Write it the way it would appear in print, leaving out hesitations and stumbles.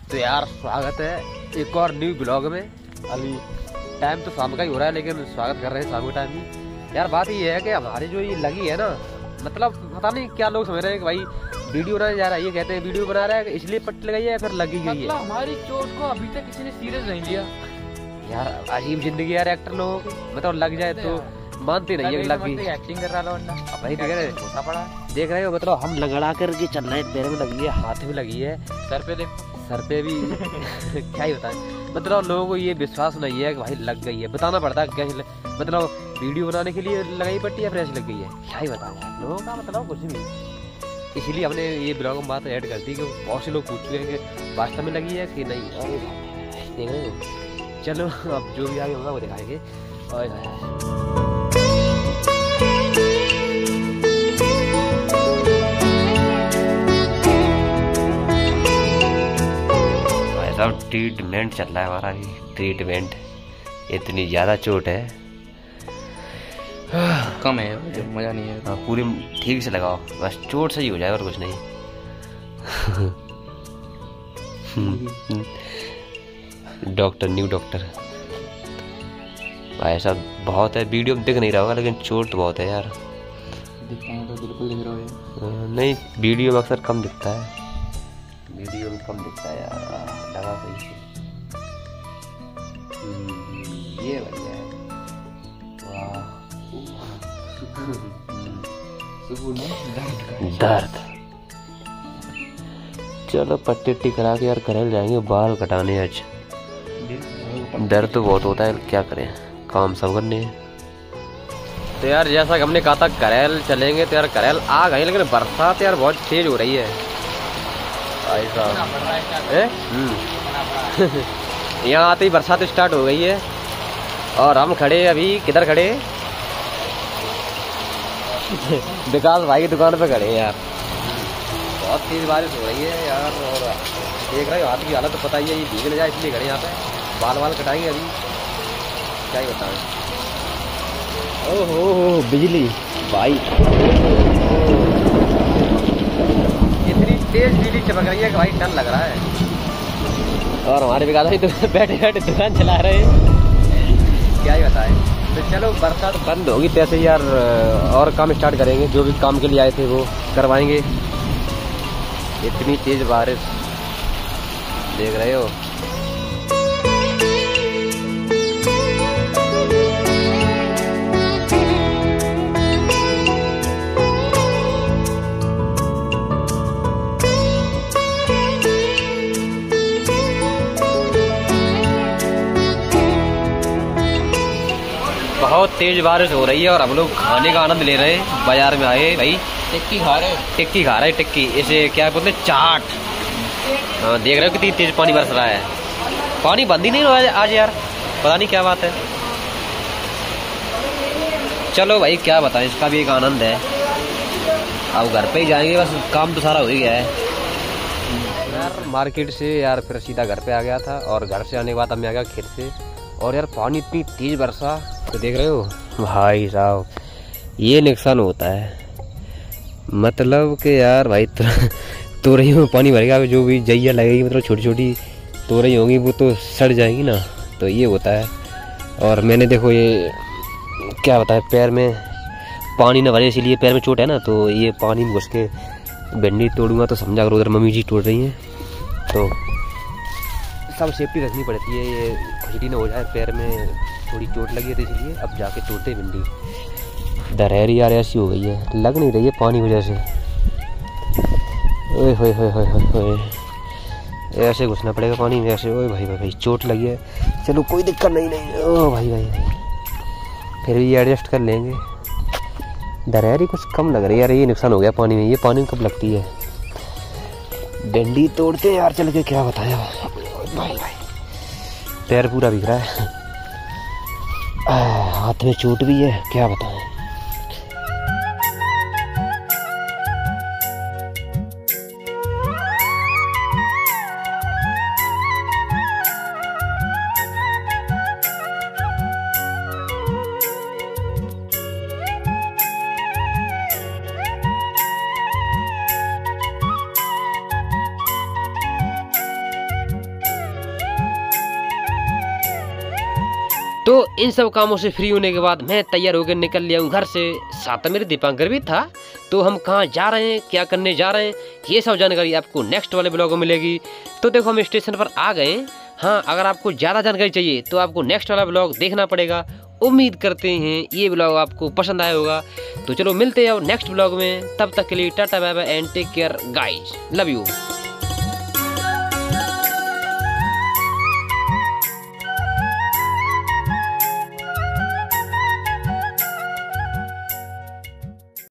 तो यार स्वागत है एक और न्यू ब्लॉग में। अभी टाइम तो शाम का ही हो रहा है लेकिन स्वागत कर रहे हैं शाम के टाइम ही। यार बात ये है कि हमारी जो ये लगी है ना, मतलब पता नहीं क्या लोग समझ रहे हैं कि भाई वीडियो बनाने जा रहा है, ये कहते हैं वीडियो बना रहा है इसलिए पट्टी लगाई है, फिर लगी गई है। हमारी चोट को अभी तक किसी ने सीरियस नहीं लिया। यार अजीब जिंदगी यार एक्टर लोगों की, मतलब लग जाए तो मानते नहीं है लग गई। एक्टिंग कर रहा था भाई देख रहे हो, मतलब हम लगड़ा करके चल रहे हैं, पैर में लगी है, हाथ में लगी है, सर पे भी क्या ही बताएं। मतलब लोगों को ये विश्वास नहीं है कि भाई लग गई है, बताना पड़ता है कैसे, मतलब वीडियो बनाने के लिए लगाई पट्टी या फिर ऐसी लग गई है, क्या ही बताएं लोगों का, मतलब कुछ भी। इसीलिए हमने ये ब्लॉग में बात ऐड कर दी कि बहुत से लोग पूछ रहे हैं कि वास्तव में लगी है कि नहीं। और देख रहे हो, चलो अब जो भी आगे होगा वो दिखाएंगे। सब ट्रीटमेंट चल रहा है हमारा भी, ट्रीटमेंट। इतनी ज़्यादा चोट है, कम है जो मज़ा नहीं है। हाँ पूरी ठीक से लगाओ, बस चोट सही हो जाए और कुछ नहीं। डॉक्टर न्यू डॉक्टर भाई साहब बहुत है, वीडियो में दिख नहीं रहा होगा लेकिन चोट तो बहुत है यार। तो बिल्कुल दिख रहा है। नहीं वीडियो में अक्सर कम दिखता है, वीडियो में कम दिखता है यार, लगा सही से। ये बढ़िया है, वाह। दर्द। चलो पट्टी वट्टी करा के यार घर जाएंगे बाल कटाने आज। दर्द तो बहुत होता है, क्या करें, काम सब करने हैं। तो यार जैसा कि हमने कहा था करेल चलेंगे, तो यार करेल आ गए लेकिन बरसात यार बहुत तेज हो रही है भाई साहब। यहाँ आते ही बरसात स्टार्ट हो गई है और हम खड़े अभी किधर खड़े विकास भाई की दुकान पे खड़े हैं यार। बहुत तेज बारिश हो रही है यार, और देख रहे हो हाथ की हालत तो पता ही है, ये भीग जाए इसलिए खड़े यहाँ पे। बाल कटाएंगे अभी, क्या ही बताएं। ओहो बिजली भाई, इतनी तेज बिजली चमक रही है कि भाई डर लग रहा है। और हमारे विकास भाई तो बैठे बैठे दुकान चला रहे हैं, क्या ही बताएं। तो चलो बरसात बंद होगी तैसे यार और काम स्टार्ट करेंगे, जो भी काम के लिए आए थे वो करवाएंगे। इतनी तेज बारिश देख रहे हो। बहुत तेज बारिश हो रही है और हम लोग खाने का आनंद ले रहे हैं। बाजार में आए भाई, टिक्की खा रहे टिक्की, इसे क्या बोलते हैं, चाट। हाँ देख रहे हो कितनी तेज पानी बरस रहा है, पानी बंद ही नहीं हो रहा आज यार, पता नहीं क्या बात है। चलो भाई क्या बताएं, इसका भी एक आनंद है। अब घर पे ही जाएंगे, बस काम तो सारा हो ही गया है यार। मार्केट से यार फिर सीधा घर पे आ गया था, और घर से आने के बाद मैं आ गया खेत से, और यार पानी इतनी तेज बरसा तो देख रहे हो भाई साहब, ये नुकसान होता है। मतलब कि यार भाई तोरइयों में पानी भरेगा, जो भी जइया लगेगी, मतलब छोटी छोटी तोरई होंगी वो तो सड़ जाएंगी ना, तो ये होता है। और मैंने देखो ये क्या बताया, पैर में पानी न भरे इसीलिए पैर में चोट है ना, तो ये पानी में घुस के भिंडी तोड़ूंगा तो समझा करो उधर मम्मी जी तोड़ रही हैं, तो सब सेफ्टी रखनी पड़ती है। ये खुजली न हो जाए, पैर में थोड़ी चोट लगी है तो इसलिए अब जाके तोड़ते भिंडी। दरहरी यार ऐसी हो गई है, लग नहीं रही है पानी वजह से। ओए होए होए होए होए, ऐसे घुसना पड़ेगा पानी में ऐसे। ओए भाई भाई चोट लगी है, चलो कोई दिक्कत नहीं। ओ भाई भाई फिर भी एडजस्ट कर लेंगे। दरहरी कुछ कम लग रही है यार, ये नुकसान हो गया पानी में। ये पानी में कब लगती है, भिंडी तोड़ते यार चल के, क्या बताया भाई भाई, पैर पूरा बिक रहा है, हाथ में चोट भी है, क्या बताएं। तो इन सब कामों से फ्री होने के बाद मैं तैयार होकर निकल लिया हूँ घर से। साथ में मेरे दीपांकर भी था। तो हम कहाँ जा रहे हैं, क्या करने जा रहे हैं, ये सब जानकारी आपको नेक्स्ट वाले ब्लॉग में मिलेगी। तो देखो हम स्टेशन पर आ गए। हाँ, अगर आपको ज़्यादा जानकारी चाहिए तो आपको नेक्स्ट वाला ब्लॉग देखना पड़ेगा। उम्मीद करते हैं ये ब्लॉग आपको पसंद आया होगा। तो चलो मिलते हैं नेक्स्ट ब्लॉग में, तब तक के लिए tata bye bye and take care guys, love you.